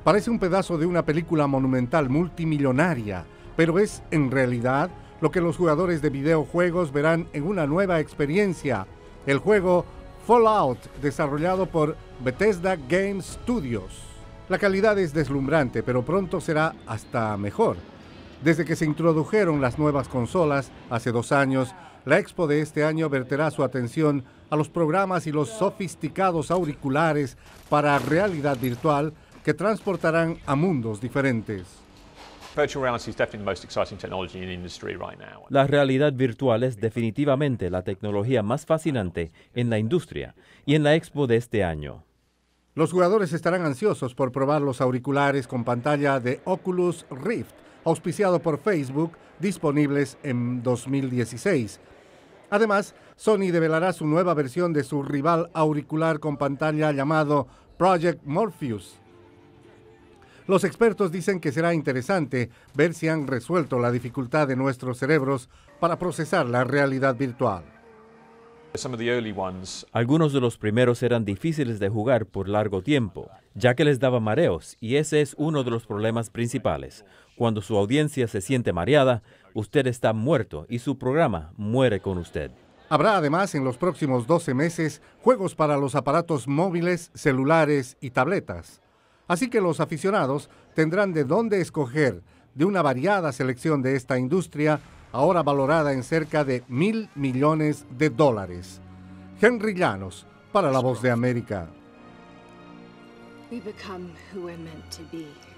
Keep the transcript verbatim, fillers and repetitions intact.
Parece un pedazo de una película monumental multimillonaria, pero es en realidad lo que los jugadores de videojuegos verán en una nueva experiencia, el juego Fallout, desarrollado por Bethesda Game Studios. La calidad es deslumbrante, pero pronto será hasta mejor. Desde que se introdujeron las nuevas consolas hace dos años, la Expo de este año verterá su atención a los programas y los sofisticados auriculares para realidad virtual que transportarán a mundos diferentes. La realidad virtual es definitivamente la tecnología más fascinante en la industria y en la Expo de este año. Los jugadores estarán ansiosos por probar los auriculares con pantalla de Oculus Rift, auspiciado por Facebook, disponibles en dos mil dieciséis. Además, Sony develará su nueva versión de su rival auricular con pantalla llamado Project Morpheus. Los expertos dicen que será interesante ver si han resuelto la dificultad de nuestros cerebros para procesar la realidad virtual. Algunos de los primeros eran difíciles de jugar por largo tiempo, ya que les daba mareos, y ese es uno de los problemas principales. Cuando su audiencia se siente mareada, usted está muerto y su programa muere con usted. Habrá además en los próximos doce meses juegos para los aparatos móviles, celulares y tabletas. Así que los aficionados tendrán de dónde escoger de una variada selección de esta industria, ahora valorada en cerca de mil millones de dólares. Henry Llanos, para La Voz de América. We become who we're meant to be.